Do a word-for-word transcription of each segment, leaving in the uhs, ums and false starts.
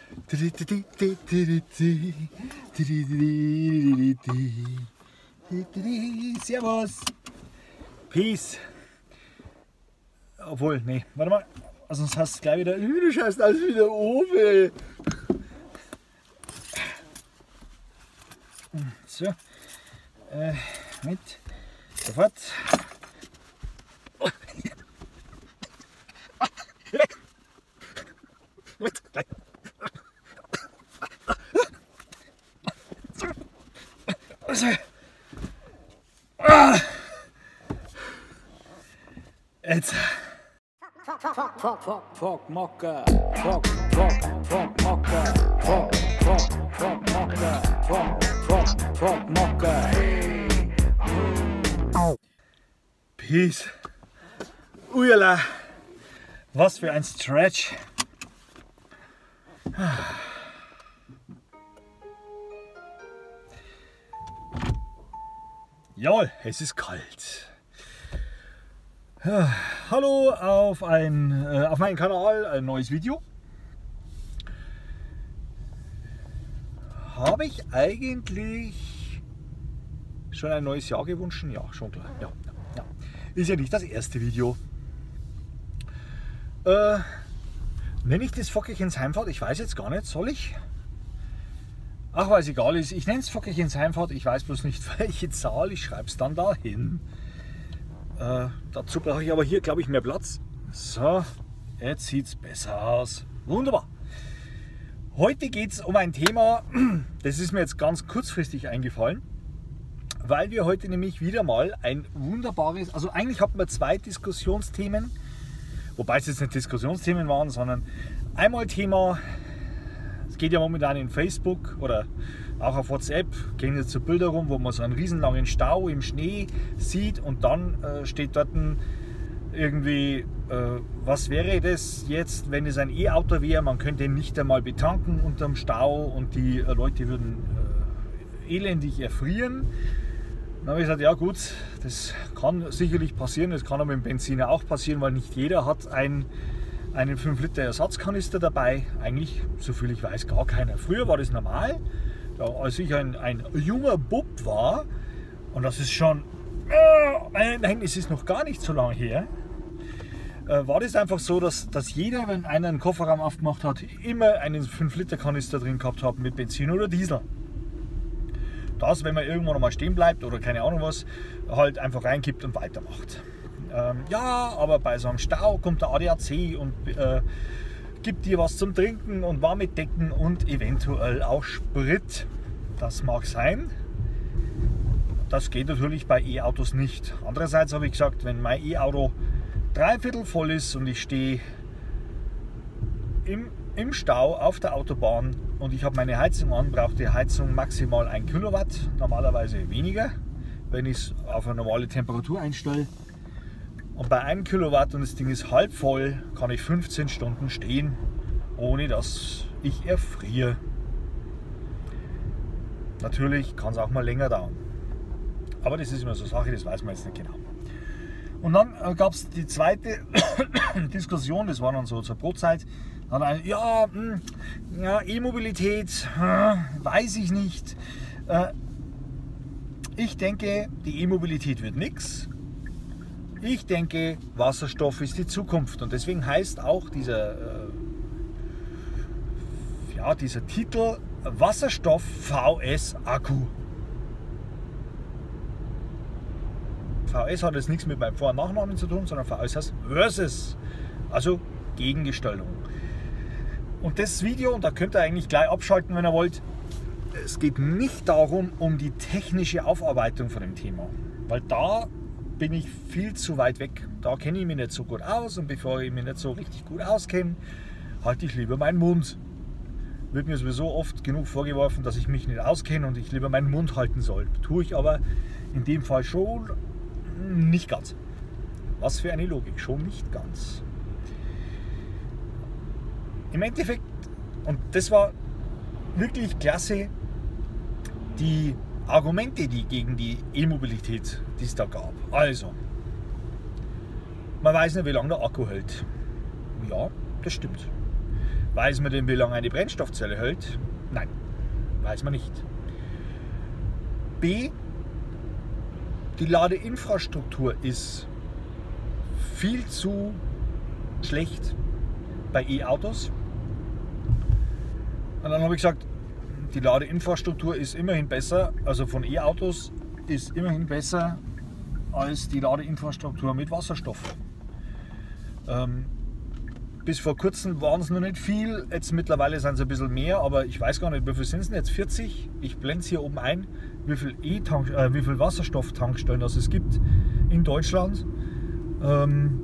Servus. Peace. Obwohl, nee, warte mal. Also sonst hast du gleich wieder. Du schaust aus wie der Owe. So. Äh, mit. Sofort. Mit. Also. Ah. Jetzt. Fuck, fuck, fuck, fuck, Mocke. Fuck, fuck, fuck, Mocke. Fuck, fuck, fuck, Mocke. Fuck, fuck, fuck, Mocke. Hey. Peace. Ujala. Was für ein Stretch. Jawohl, es ist kalt. Hallo auf, ein, äh, auf meinem Kanal, ein neues Video. Habe ich eigentlich schon ein neues Jahr gewünscht? Ja, schon klar. Ja, ja, ja. Ist ja nicht das erste Video. Äh, nenne ich das Fockerchens Heimfahrt? Ich weiß jetzt gar nicht. Soll ich? Ach, weil es egal ist. Ich nenne es Fockerchens Heimfahrt. Ich weiß bloß nicht, welche Zahl. Ich schreibe es dann dahin. Äh, dazu brauche ich aber hier, glaube ich, mehr Platz. So, jetzt sieht es besser aus. Wunderbar. Heute geht es um ein Thema, das ist mir jetzt ganz kurzfristig eingefallen, weil wir heute nämlich wieder mal ein wunderbares, also eigentlich hatten wir zwei Diskussionsthemen, wobei es jetzt nicht Diskussionsthemen waren, sondern einmal Thema, es geht ja momentan in Facebook oder auch auf WhatsApp, gehen jetzt so Bilder rum, wo man so einen riesenlangen Stau im Schnee sieht und dann äh, steht dort irgendwie, äh, was wäre das jetzt, wenn es ein E-Auto wäre, man könnte ihn nicht einmal betanken unterm Stau und die äh, Leute würden äh, elendig erfrieren. Dann habe ich gesagt, ja gut, das kann sicherlich passieren, das kann aber mit dem Benziner auch passieren, weil nicht jeder hat ein, einen fünf Liter Ersatzkanister dabei, eigentlich, soviel ich weiß, gar keiner. Früher war das normal. Als ich ein, ein junger Bub war, und das ist schon, äh, nein, es ist noch gar nicht so lange her, äh, war das einfach so, dass, dass jeder, wenn einer einen Kofferraum aufgemacht hat, immer einen fünf Liter Kanister drin gehabt hat mit Benzin oder Diesel. Das, wenn man irgendwo noch mal stehen bleibt oder keine Ahnung was, halt einfach reinkippt und weitermacht. Ähm, ja, aber bei so einem Stau kommt der A D A C und äh, gibt dir was zum Trinken und warme Decken und eventuell auch Sprit. Das mag sein. Das geht natürlich bei E-Autos nicht. Andererseits habe ich gesagt, wenn mein E-Auto dreiviertel voll ist und ich stehe im, im Stau auf der Autobahn und ich habe meine Heizung an, braucht die Heizung maximal ein Kilowatt, normalerweise weniger, wenn ich es auf eine normale Temperatur einstelle. Und bei einem Kilowatt und das Ding ist halb voll, kann ich fünfzehn Stunden stehen, ohne dass ich erfriere. Natürlich kann es auch mal länger dauern. Aber das ist immer so eine Sache, das weiß man jetzt nicht genau. Und dann äh, gab es die zweite Diskussion, das war dann so zur Brotzeit. Dann ein, ja, mh, ja E-Mobilität, äh, weiß ich nicht. Äh, ich denke, die E-Mobilität wird nichts. Ich denke, Wasserstoff ist die Zukunft und deswegen heißt auch dieser, äh, ja, dieser Titel Wasserstoff V S Akku. V S hat jetzt nichts mit meinem Vor- und Nachnamen zu tun, sondern V S heißt Versus, also Gegengestaltung. Und das Video, und da könnt ihr eigentlich gleich abschalten, wenn ihr wollt, es geht nicht darum, um die technische Aufarbeitung von dem Thema, weil da bin ich viel zu weit weg. Da kenne ich mich nicht so gut aus und bevor ich mich nicht so richtig gut auskenne, halte ich lieber meinen Mund. Wird mir sowieso oft genug vorgeworfen, dass ich mich nicht auskenne und ich lieber meinen Mund halten soll. Tue ich aber in dem Fall schon nicht ganz. Was für eine Logik, schon nicht ganz. Im Endeffekt, und das war wirklich klasse, die Argumente, die gegen die E-Mobilität, die es da gab. Also, man weiß nicht, wie lange der Akku hält. Ja, das stimmt. Weiß man denn, wie lange eine Brennstoffzelle hält? Nein, weiß man nicht. B. Die Ladeinfrastruktur ist viel zu schlecht bei E-Autos. Und dann habe ich gesagt, die Ladeinfrastruktur ist immerhin besser, also von E-Autos ist immerhin besser als die Ladeinfrastruktur mit Wasserstoff. Ähm, bis vor kurzem waren es noch nicht viel, jetzt mittlerweile sind es ein bisschen mehr, aber ich weiß gar nicht, wie viel sind es denn jetzt? vierzig? Ich blende es hier oben ein, wie viel, E-Tank, äh, wie viel Wasserstofftankstellen das es gibt in Deutschland. Ähm,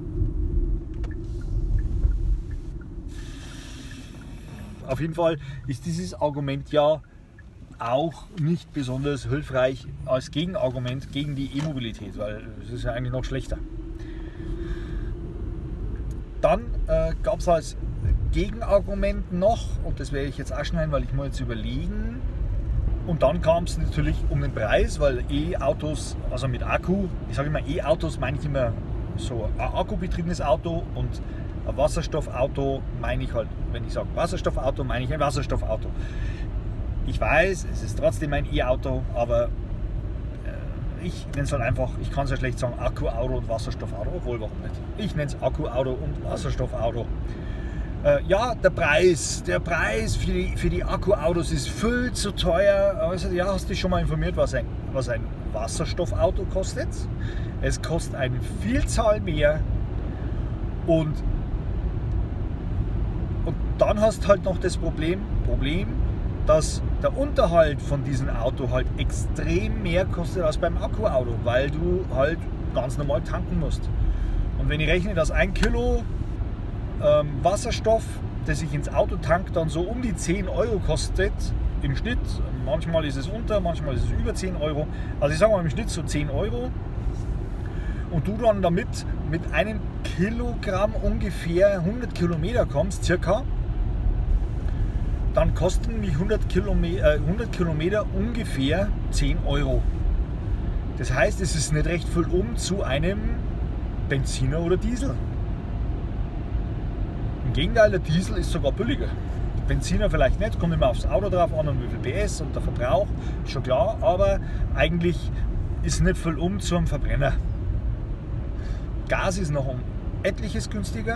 auf jeden Fall ist dieses Argument ja auch nicht besonders hilfreich als Gegenargument gegen die E-Mobilität, weil es ist ja eigentlich noch schlechter. Dann äh, gab es als Gegenargument noch, und das werde ich jetzt auch schneiden, weil ich muss jetzt überlegen, und dann kam es natürlich um den Preis, weil E-Autos, also mit Akku, ich sage immer E-Autos, meine ich immer so ein akkubetriebenes Auto, und ein Wasserstoffauto meine ich halt, wenn ich sage Wasserstoffauto, meine ich ein Wasserstoffauto. Ich weiß, es ist trotzdem ein E-Auto, aber äh, ich nenne es halt einfach, ich kann es ja schlecht sagen, Akkuauto und Wasserstoffauto, obwohl, warum nicht? Ich nenne es Akkuauto und Wasserstoffauto. Äh, ja, der Preis, der Preis für die, für die Akkuautos ist viel zu teuer. Also, ja, hast du dich schon mal informiert, was ein, was ein Wasserstoffauto kostet? Es kostet eine Vielzahl mehr, und, und dann hast du halt noch das Problem, Problem, dass der Unterhalt von diesem Auto halt extrem mehr kostet als beim Akkuauto, weil du halt ganz normal tanken musst. Und wenn ich rechne, dass ein Kilo ähm, Wasserstoff, das ich ins Auto tankt, dann so um die zehn Euro kostet im Schnitt, manchmal ist es unter, manchmal ist es über zehn Euro, also ich sage mal im Schnitt so zehn Euro, und du dann damit mit einem Kilogramm ungefähr hundert Kilometer kommst, circa, dann kosten mich hundert Kilometer, äh, hundert Kilometer ungefähr zehn Euro. Das heißt, es ist nicht recht viel um zu einem Benziner oder Diesel. Im Gegenteil, der Diesel ist sogar billiger. Benziner vielleicht nicht, kommt immer aufs Auto drauf an und wie viel P S und der Verbrauch, ist schon klar, aber eigentlich ist nicht viel um zum Verbrenner. Gas ist noch um etliches günstiger.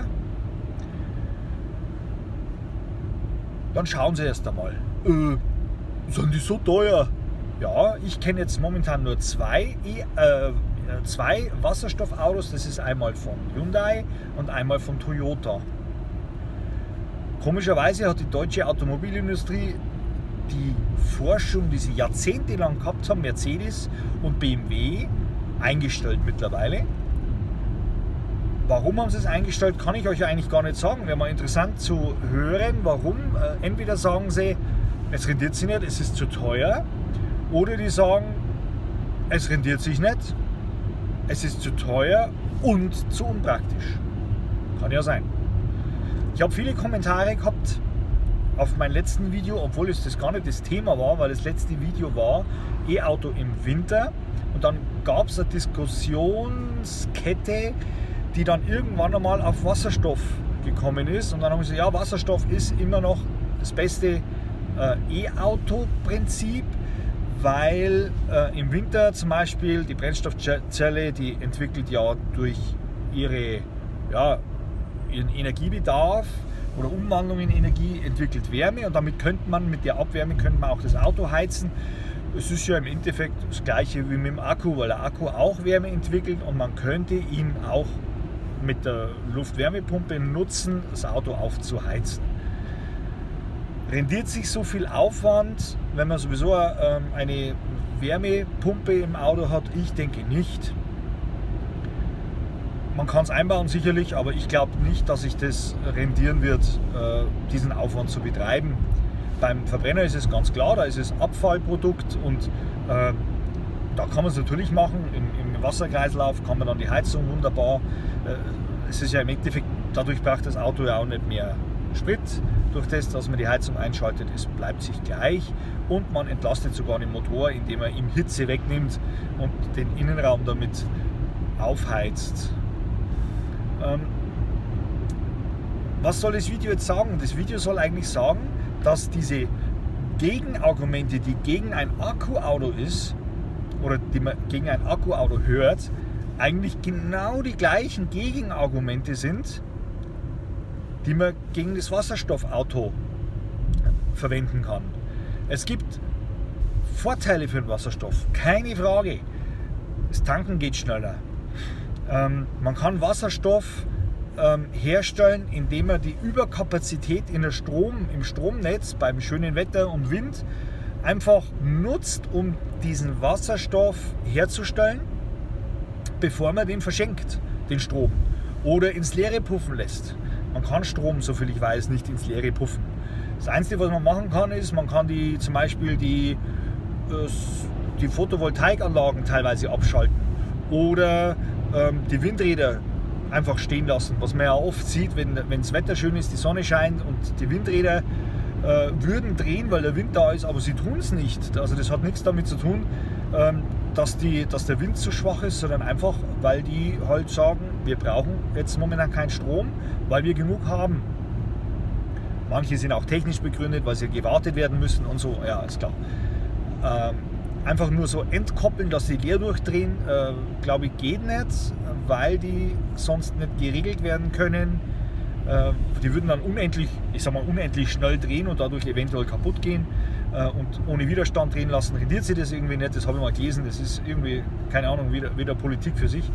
Dann schauen Sie erst einmal. Äh, sind die so teuer? Ja, ich kenne jetzt momentan nur zwei, e äh, zwei Wasserstoffautos. Das ist einmal von Hyundai und einmal von Toyota. Komischerweise hat die deutsche Automobilindustrie die Forschung, die sie jahrzehntelang gehabt haben, Mercedes und B M W, eingestellt mittlerweile. Warum haben sie es eingestellt, kann ich euch ja eigentlich gar nicht sagen. Wäre mal interessant zu hören, warum. Entweder sagen sie, es rendiert sich nicht, es ist zu teuer, oder die sagen, es rendiert sich nicht, es ist zu teuer und zu unpraktisch. Kann ja sein. Ich habe viele Kommentare gehabt auf mein letzten Video, obwohl es das gar nicht das Thema war, weil das letzte Video war E-Auto im Winter, und dann gab es eine Diskussionskette, die dann irgendwann einmal auf Wasserstoff gekommen ist, und dann haben sie gesagt, ja, Wasserstoff ist immer noch das beste äh, E-Auto-Prinzip, weil äh, im Winter zum Beispiel die Brennstoffzelle, die entwickelt ja durch ihre, ja, ihren Energiebedarf oder Umwandlung in Energie, entwickelt Wärme, und damit könnte man, mit der Abwärme könnte man auch das Auto heizen. Es ist ja im Endeffekt das gleiche wie mit dem Akku, weil der Akku auch Wärme entwickelt, und man könnte ihn auch mit der Luftwärmepumpe nutzen, das Auto aufzuheizen. Rendiert sich so viel Aufwand, wenn man sowieso ähm, eine Wärmepumpe im Auto hat? Ich denke nicht. Man kann es einbauen sicherlich, aber ich glaube nicht, dass sich das rendieren wird, äh, diesen Aufwand zu betreiben. Beim Verbrenner ist es ganz klar, da ist es Abfallprodukt, und äh, da kann man es natürlich machen. Im, Im Wasserkreislauf kann man dann die Heizung wunderbar. Äh, es ist ja im Endeffekt, dadurch braucht das Auto ja auch nicht mehr Sprit. Durch das, dass man die Heizung einschaltet, es bleibt sich gleich, und man entlastet sogar den Motor, indem er ihm Hitze wegnimmt und den Innenraum damit aufheizt. Ähm, was soll das Video jetzt sagen? Das Video soll eigentlich sagen, dass diese Gegenargumente, die gegen ein Akkuauto ist, oder die man gegen ein Akkuauto hört, eigentlich genau die gleichen Gegenargumente sind, die man gegen das Wasserstoffauto verwenden kann. Es gibt Vorteile für den Wasserstoff, keine Frage. Das Tanken geht schneller. Ähm, man kann Wasserstoff ähm, herstellen, indem man die Überkapazität in der Strom, im Stromnetz beim schönen Wetter und Wind einfach nutzt, um diesen Wasserstoff herzustellen, bevor man den verschenkt, den Strom, oder ins Leere puffen lässt. Man kann Strom, soviel ich weiß, nicht ins Leere puffen. Das Einzige, was man machen kann, ist, man kann die, zum Beispiel die, die Photovoltaikanlagen teilweise abschalten oder ähm, die Windräder einfach stehen lassen, was man ja oft sieht, wenn das Wetter schön ist, die Sonne scheint und die Windräder äh, würden drehen, weil der Wind da ist, aber sie tun es nicht. Also das hat nichts damit zu tun, ähm, dass, die, dass der Wind zu schwach ist, sondern einfach, weil die halt sagen, wir brauchen jetzt momentan keinen Strom, weil wir genug haben. Manche sind auch technisch begründet, weil sie gewartet werden müssen und so, ja, ist klar. Ähm, einfach nur so entkoppeln, dass sie leer durchdrehen, äh, glaube ich, geht nicht, weil die sonst nicht geregelt werden können. Äh, die würden dann unendlich, ich sag mal, unendlich schnell drehen und dadurch eventuell kaputt gehen äh, und ohne Widerstand drehen lassen. Rendiert sich das irgendwie nicht, das habe ich mal gelesen, das ist irgendwie, keine Ahnung, wieder, wieder Politik für sich.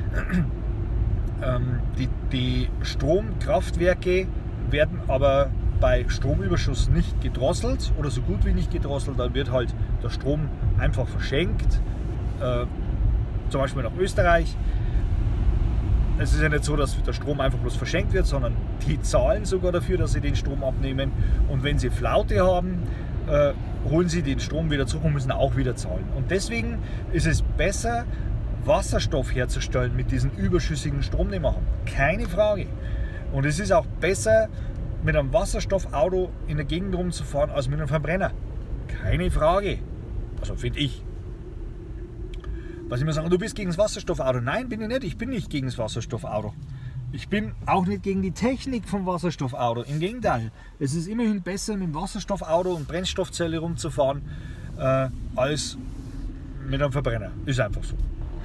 ähm, die, die Stromkraftwerke werden aber bei Stromüberschuss nicht gedrosselt oder so gut wie nicht gedrosselt, dann wird halt der Strom einfach verschenkt, äh, zum Beispiel nach Österreich. Es ist ja nicht so, dass der Strom einfach bloß verschenkt wird, sondern die zahlen sogar dafür, dass sie den Strom abnehmen, und wenn sie Flaute haben, äh, holen sie den Strom wieder zurück und müssen auch wieder zahlen. Und deswegen ist es besser, Wasserstoff herzustellen mit diesem überschüssigen Strom, den wir haben. Keine Frage. Und es ist auch besser, mit einem Wasserstoffauto in der Gegend rumzufahren, als mit einem Verbrenner. Keine Frage. Also finde ich. Was immer sagen, du bist gegen das Wasserstoffauto. Nein, bin ich nicht. Ich bin nicht gegen das Wasserstoffauto. Ich bin auch nicht gegen die Technik vom Wasserstoffauto. Im Gegenteil. Es ist immerhin besser, mit dem Wasserstoffauto und Brennstoffzelle rumzufahren, äh, als mit einem Verbrenner. Ist einfach so.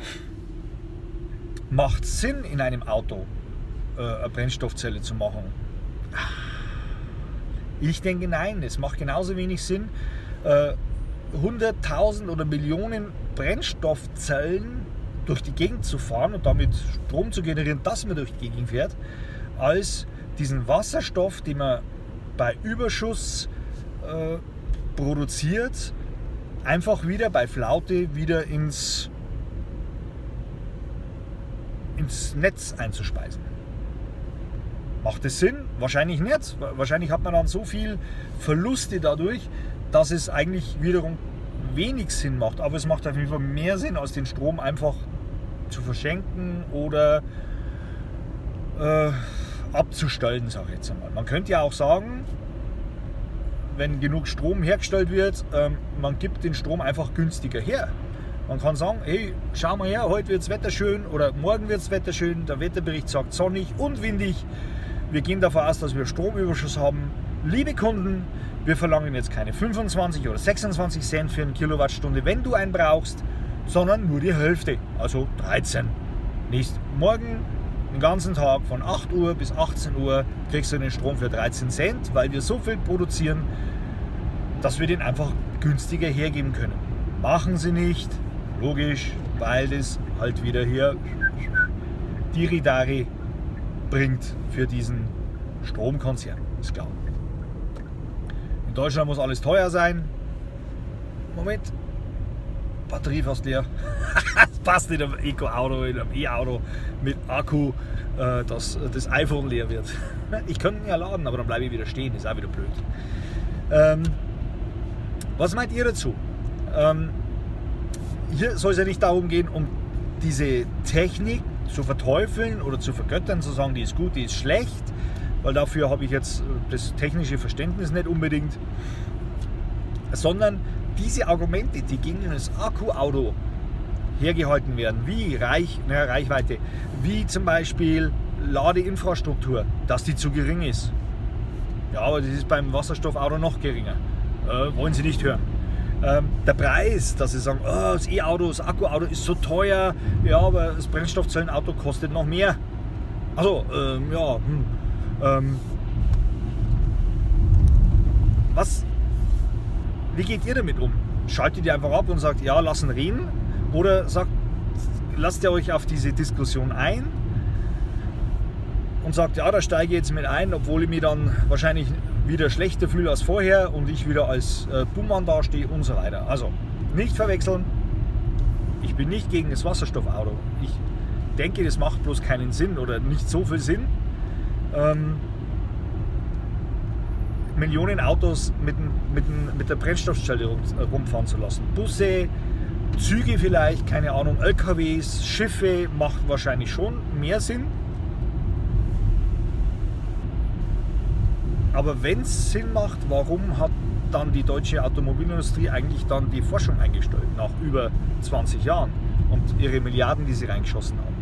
Macht Sinn, in einem Auto äh, eine Brennstoffzelle zu machen? Ich denke, nein. Es macht genauso wenig Sinn, äh, hunderttausend oder Millionen Brennstoffzellen durch die Gegend zu fahren und damit Strom zu generieren, dass man durch die Gegend fährt, als diesen Wasserstoff, den man bei Überschuss äh, produziert, einfach wieder bei Flaute wieder ins, ins Netz einzuspeisen. Macht es Sinn? Wahrscheinlich nicht. Wahrscheinlich hat man dann so viel Verluste dadurch, dass es eigentlich wiederum wenig Sinn macht. Aber es macht auf jeden Fall mehr Sinn, als den Strom einfach zu verschenken oder äh, abzustellen, sage ich jetzt einmal. Man könnte ja auch sagen, wenn genug Strom hergestellt wird, ähm, man gibt den Strom einfach günstiger her. Man kann sagen, hey, schau mal her, heute wird das Wetter schön oder morgen wird das Wetter schön, der Wetterbericht sagt sonnig und windig. Wir gehen davon aus, dass wir Stromüberschuss haben. Liebe Kunden, wir verlangen jetzt keine fünfundzwanzig oder sechsundzwanzig Cent für eine Kilowattstunde, wenn du einen brauchst, sondern nur die Hälfte, also dreizehn. Nächsten Morgen, den ganzen Tag von acht Uhr bis achtzehn Uhr kriegst du den Strom für dreizehn Cent, weil wir so viel produzieren, dass wir den einfach günstiger hergeben können. Machen sie nicht, logisch, weil das halt wieder hier Diridari bringt für diesen Stromkonzern, ist klar. In Deutschland muss alles teuer sein. Moment, Batterie fast leer. Das passt nicht am Eco-Auto, in einem E-Auto mit Akku, dass das iPhone leer wird. Ich könnte ihn ja laden, aber dann bleibe ich wieder stehen, ist auch wieder blöd. Ähm, was meint ihr dazu? Ähm, hier soll es ja nicht darum gehen, um diese Technik zu verteufeln oder zu vergöttern, zu sagen, die ist gut, die ist schlecht, weil dafür habe ich jetzt das technische Verständnis nicht unbedingt, sondern diese Argumente, die gegen das Akkuauto hergehalten werden, wie Reich, na, Reichweite, wie zum Beispiel Ladeinfrastruktur, dass die zu gering ist. Ja, aber das ist beim Wasserstoffauto noch geringer. Äh, wollen Sie nicht hören. Ähm, der Preis, dass Sie sagen, oh, das E-Auto, das Akkuauto ist so teuer, ja, aber das Brennstoffzellenauto kostet noch mehr. Also, ähm, ja, hm, ähm, was, wie geht ihr damit um? Schaltet ihr einfach ab und sagt, ja, lassen reden? Oder sagt, lasst ihr euch auf diese Diskussion ein und sagt, ja, da steige ich jetzt mit ein, obwohl ich mich dann wahrscheinlich wieder schlechter fühle als vorher und ich wieder als äh, Buhmann dastehe und so weiter. Also, nicht verwechseln, ich bin nicht gegen das Wasserstoffauto. Ich denke, das macht bloß keinen Sinn oder nicht so viel Sinn, ähm, Millionen Autos mit, mit, mit der Brennstoffzelle rumfahren zu lassen. Busse, Züge vielleicht, keine Ahnung, L K Ws, Schiffe macht wahrscheinlich schon mehr Sinn. Aber wenn es Sinn macht, warum hat dann die deutsche Automobilindustrie eigentlich dann die Forschung eingestellt nach über zwanzig Jahren und ihre Milliarden, die sie reingeschossen haben?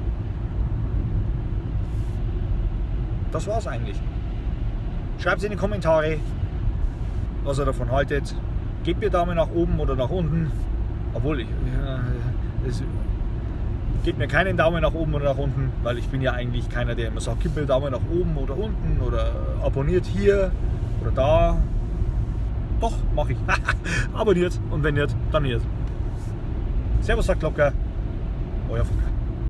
Das war's eigentlich. Schreibt es in die Kommentare, was ihr davon haltet. Gebt mir Daumen nach oben oder nach unten. Obwohl, ich, äh, es gebt mir keinen Daumen nach oben oder nach unten, weil ich bin ja eigentlich keiner, der immer sagt, gib mir Daumen nach oben oder unten oder abonniert hier oder da. Doch, mache ich. Abonniert und wenn nicht, dann nicht. Servus, sagt Locker. Euer Funke.